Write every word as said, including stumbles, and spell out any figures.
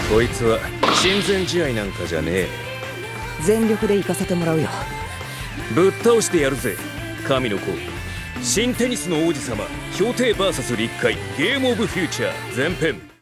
こいつは親善試合なんかじゃねえ。 全力で行かせてもらうよ。 ぶっ倒してやるぜ神の子。新テニスの王子様氷帝 ブイエス 立海ゲームオブフューチャー前編。